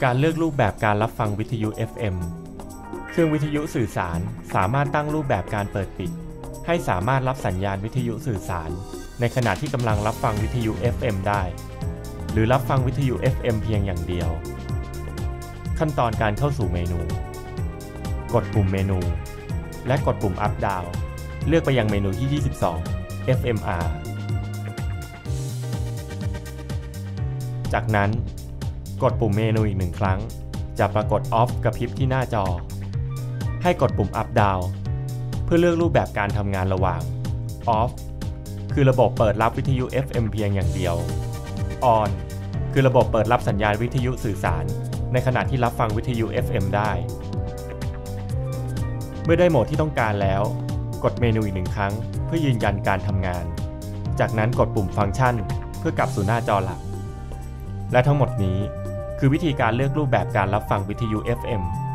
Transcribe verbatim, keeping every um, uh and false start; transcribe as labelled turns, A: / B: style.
A: การเลือกรูปแบบการรับฟังวิทยุ เอฟ เอ็ม เครื่องวิทยุสื่อสารสามารถตั้งรูปแบบการเปิดปิดให้สามารถรับสัญญาณวิทยุสื่อสารในขณะที่กำลังรับฟังวิทยุ เอฟ เอ็ม ได้หรือรับฟังวิทยุ เอฟ เอ็ม เพียงอย่างเดียวขั้นตอนการเข้าสู่เมนูกดปุ่มเมนูและกดปุ่ม Up Down เลือกไปยังเมนูที่ยี่สิบสอง เอฟ เอ็ม อาร์ จากนั้นกดปุ่มเมนูอีกหนึ่งครั้งจะปรากฏ Off กระพริบที่หน้าจอให้กดปุ่ม Up Down เพื่อเลือกรูปแบบการทำงานระหว่าง Off คือระบบเปิดรับวิทยุ เอฟ เอ็ม เพียงอย่างเดียว On คือระบบเปิดรับสัญญาณวิทยุสื่อสารในขณะที่รับฟังวิทยุ เอฟ เอ็ม ได้เมื่อได้โหมดที่ต้องการแล้วกดเมนูอีกหนึ่งครั้งเพื่อยืนยันการทำงานจากนั้นกดปุ่มฟังก์ชันเพื่อกลับสู่หน้าจอหลักและทั้งหมดนี้คือวิธีการเลือกรูปแบบการรับฟังวิทยุ เอฟ เอ็ม